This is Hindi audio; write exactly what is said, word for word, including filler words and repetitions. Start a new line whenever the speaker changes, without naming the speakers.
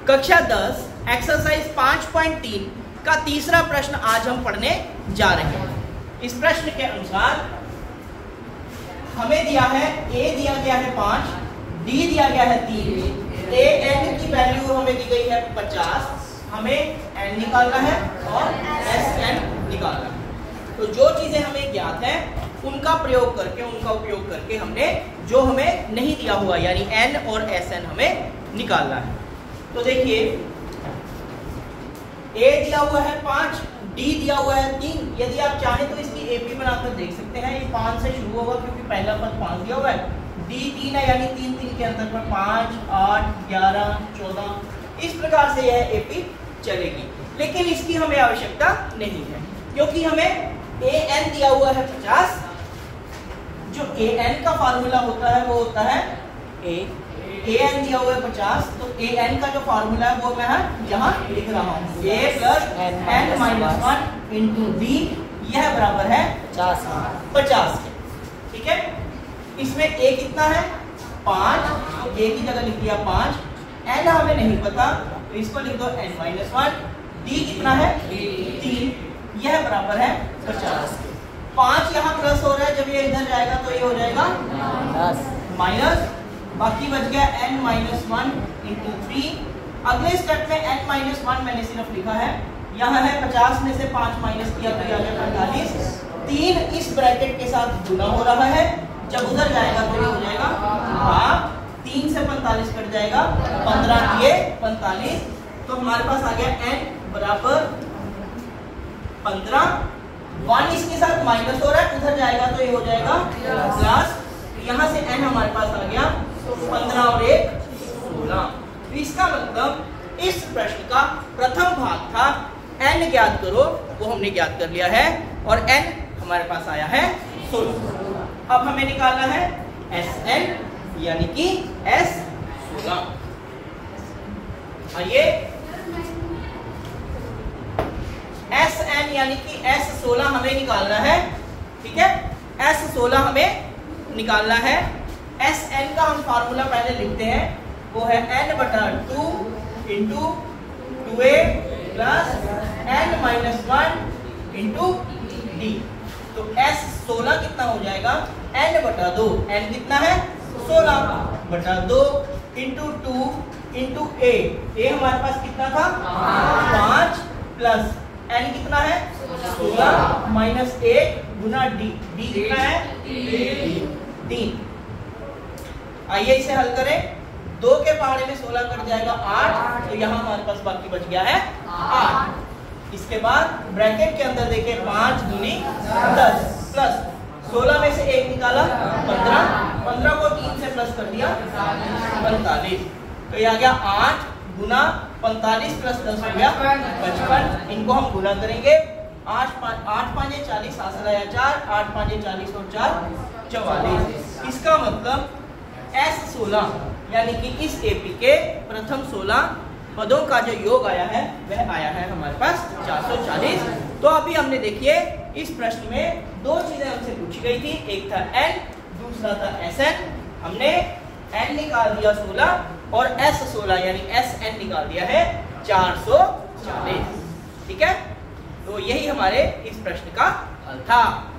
कक्षा दस एक्सरसाइज पाँच पॉइंट तीन का तीसरा प्रश्न आज हम पढ़ने जा रहे हैं। इस प्रश्न के अनुसार हमें दिया है a दिया गया है पाँच, d दिया गया है तीन, a n की वैल्यू हमें दी गई है पचास, हमें n निकालना है और s n निकालना है। तो जो चीजें हमें ज्ञात है उनका प्रयोग करके उनका उपयोग करके हमने जो हमें नहीं दिया हुआ यानी n और s n हमें निकालना है। तो देखिए a दिया हुआ है पाँच, d दिया हुआ है तीन। यदि आप चाहें तो इसकी एपी बनाकर देख सकते हैं। ये पाँच से शुरू होगा क्योंकि पहला पद पाँच दिया हुआ है, d तीन है यानी तीन तीन के अंतर पर पाँच, आठ, ग्यारह, चौदह, इस प्रकार से यह एपी चलेगी। लेकिन इसकी हमें आवश्यकता नहीं है क्योंकि हमें an दिया हुआ है पचास। जो an का फार्मूला होता है वो होता है a an दिया हुआ है पचास, तो an का जो फार्मूला है वो मैं यहाँ लिख रहा हूँ a plus n minus one into B, यह बराबर है पचास के। ठीक है, इसमें a कितना है पाँच, तो a की जगह लिख दिया पाँच, n हमें नहीं पता तो इसको लिख दो n माइनस वन, d कितना है तीन, यह बराबर है पचास के। पाँच यहाँ प्लस हो रहा है, जब ये इधर जाएगा तो ये हो जाएगा माइनस, बाकी बच गया n minus one into three. अगले स्टेप में n माइनस वन मैंने सिर्फ लिखा है, यहाँ है पचास में से पाँच माइनस किया तो आ गया पैंतालीस। तीन इस ब्रैकेट के साथ गुना हो रहा है, जब उधर जाएगा तो ये हो जाएगा हाफ, तीन से पैंतालीस कट जाएगा, पंद्रह ये पैंतालीस, तो हमारे पास आ गया n बराबर पंद्रह। वन इसके साथ माइनस हो रहा है, उधर जाएगा तो ये हो जाएगा प्लस, यहाँ से n हमारे पास आ गया पंद्रह और एक सोलह। तो इसका मतलब इस प्रश्न का प्रथम भाग था n ज्ञात करो, वो हमने ज्ञात कर लिया है और n हमारे पास आया है सोलह। अब हमें निकालना है Sn यानी कि S सोलह। आइए Sn यानी कि S सोलह हमें निकालना है। ठीक है, S सोलह हमें निकालना है। Sn का हम फार्मूला पहले लिखते हैं, वो है n बटा two into two A plus n minus one into D. तो S सोलह कितना हो जाएगा n बटा दो, n कितना है सोलह बटा दो into two into A, A हमारे पास कितना था पाँच प्लस n कितना है सोलह माइनस एक गुना डी, डी कितना है तीन। आइए इसे हल करें, दो के पहाड़े में सोलह कट जाएगा आठ, तो यहाँ हमारे पास बाकी बच गया है आठ। इसके बाद ब्रैकेट के अंदर देखिए पाँच दूनी दस प्लस सोलह में से एक निकाला पंद्रह, पंद्रह को तीन से प्लस कर दिया पैंतालीस, तो ये आ गया आठ गुना पैंतालीस प्लस दस हो गया पचपन। इनको हम गुना करेंगे, आठ पाँच आठ पाँच चालीस, हासिल आया चार, आठ पाँच चालीस और चार चौवालीस। इसका मतलब S सोलह यानी कि इस एपी के प्रथम सोलह पदों का जो योग आया है वह आया है हमारे पास चार सौ चालीस। तो अभी हमने देखिए इस प्रश्न में दो चीजें हमसे पूछी गई थी, एक था n, दूसरा था Sn। हमने n निकाल दिया सोलह और S सोलह यानी Sn निकाल दिया है चार सौ चालीस। ठीक है, तो यही हमारे इस प्रश्न का हल था।